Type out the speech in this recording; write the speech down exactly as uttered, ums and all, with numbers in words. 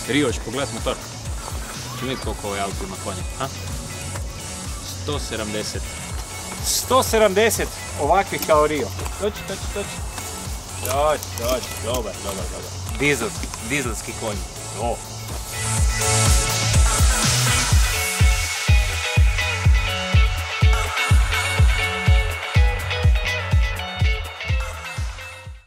Rio, će pogledat motor. Ču vidjeti koliko ovaj auto ima konja, ha? sto sedamdeset. sto sedamdeset ovakvih kao Rio. Doći, doći, doći. Doći, doći, dobar, dobar, dobar. Dizelski, dizelski konj. O.